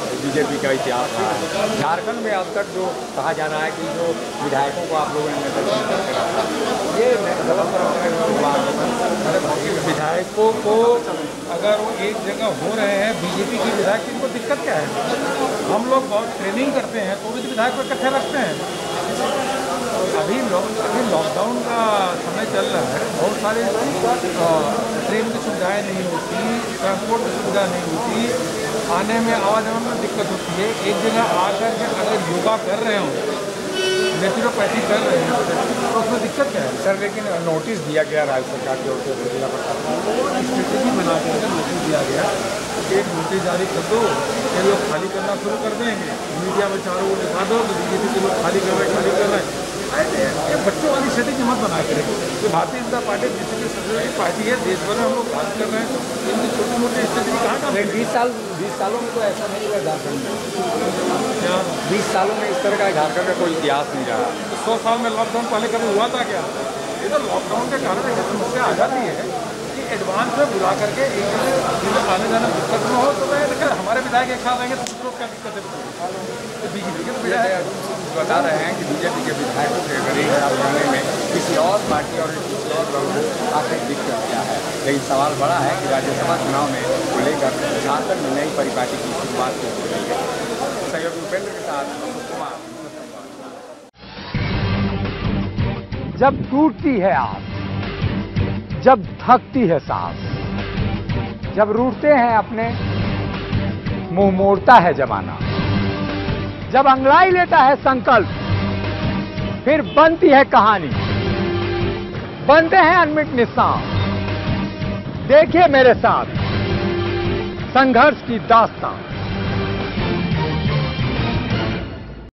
BJP का इतिहास रहा है। झारखंड में अब तक जो कहा जा रहा है कि जो विधायकों को आप लोगों ने नेतृत्व करके रखा, ये गलत परंपरा है। विधायकों को अगर वो एक जगह हो रहे हैं बीजेपी के विधायक, तो इनको दिक्कत क्या है? हम लोग बहुत ट्रेनिंग करते हैं तो भी विधायक को इकट्ठे रखते हैं। अभी लॉकडाउन का समय चल रहा है, बहुत सारे ट्रेन की सुविधाएं नहीं होती, ट्रांसपोर्ट की सुविधा नहीं होती, आने में आवाजाही में दिक्कत होती है। एक जगह आकर के अगर योगा कर रहे हो, नेचुरोपैथी कर रहे हैं तो उसमें दिक्कत क्या है? सर लेकिन नोटिस दिया गया राज्य सरकार की ओर से जिला प्रशासन को, स्ट्रेटेजी बना करके नोटिस दिया गया, एक नोटिस जारी कर दो, ये लोग खाली करना शुरू कर देंगे, मीडिया में चारों ओर दिखा दो कि बीजेपी के लोग खाली कर रहे हैं। ये बच्चों वाली स्ट्रेटेजी मत बना के रखें। तो भारतीय जनता पार्टी जिसकी सबसे बड़ी पार्टी है, देश भर में हम लोग बात कर रहे हैं, तो इनकी छोटी मोटी स्ट्रेटेजी कहाँ का? 20 सालों में तो ऐसा नहीं हुआ झारखंड में। क्या 20 सालों में इस तरह का झारखंड का कोई इतिहास नहीं रहा। 100 साल में लॉकडाउन पहले कभी हुआ था क्या? ये तो लॉकडाउन के कारण एक समस्या आ जाती है कि एडवांस में बुला करके एक जगह आने जाने दिक्कत न हो। तो मैं हमारे विधायक एक साथ रहेंगे तो दूसरों क्या दिक्कत है? बीजेपी के विधायक बता रहे हैं कि बीजेपी के विधायकों के गरीब बनाने में किसी और पार्टी और किसी और दल को काफ़ी दिक्कत क्या है। लेकिन सवाल बड़ा है कि राज्यसभा चुनाव में को लेकर झारखंड में नई परिपाटी की शुरुआत हो रही है। सहयोगी उपेंद्र के साथ कुमार। जब टूटती है आस, जब थकती है सांस, जब रूठते हैं अपने, मुंह मोड़ता है जमाना, जब अंगड़ाई लेता है संकल्प, फिर बनती है कहानी, बनते हैं अनमिट निशान। देखिए मेरे साथ संघर्ष की दास्तान।